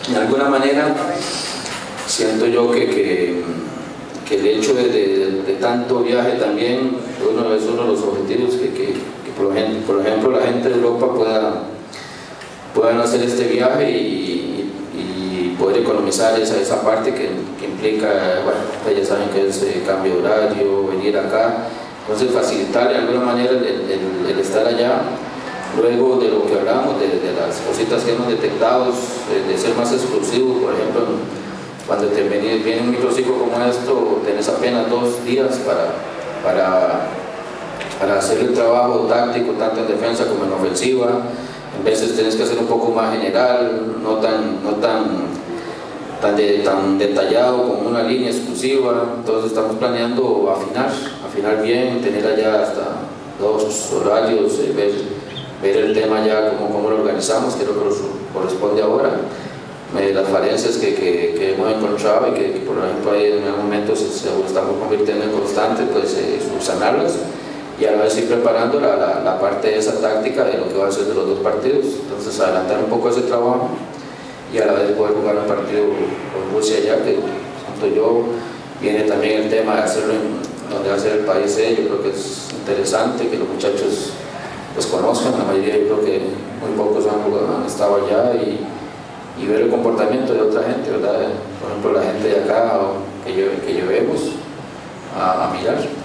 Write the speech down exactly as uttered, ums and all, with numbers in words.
de alguna manera siento yo que, que, que el hecho de, de, de tanto viaje también uno, es uno de los objetivos que, que, que por, ejemplo, por ejemplo la gente de Europa pueda, puedan hacer este viaje y, y, y poder economizar esa, esa parte que, que implica, bueno, ya saben que es eh, cambio de horario, venir acá, entonces facilitar de alguna manera el, el, el estar allá. Luego de lo que hablamos, de, de las cositas que hemos detectado, de, de ser más exclusivos, por ejemplo, cuando te viene, viene un microciclo como esto, tenés apenas dos días para, para, para hacer el trabajo táctico, tanto en defensa como en ofensiva. En veces tenés que hacer un poco más general, no tan, no tan, tan, de, tan detallado como una línea exclusiva. Entonces estamos planeando afinar, afinar bien, tener allá hasta dos horarios, eh, ver, ver el tema ya como cómo lo organizamos, que es lo que nos corresponde ahora, eh, las falencias que, que, que hemos encontrado y que, que por ejemplo ahí en algún momento se, se estamos convirtiendo en constante, pues eh, subsanarlas y a la vez ir preparando la, la, la parte de esa táctica de lo que va a ser de los dos partidos. Entonces adelantar un poco ese trabajo y a la vez poder jugar un partido con Rusia ya, que siento yo, viene también el tema de hacerlo en donde va a ser el país C. Yo creo que es interesante que los muchachos pues conozcan, la mayoría yo creo que muy pocos han, han estado allá y, y ver el comportamiento de otra gente, ¿verdad? Por ejemplo la gente de acá que, yo, que llevemos a, a mirar.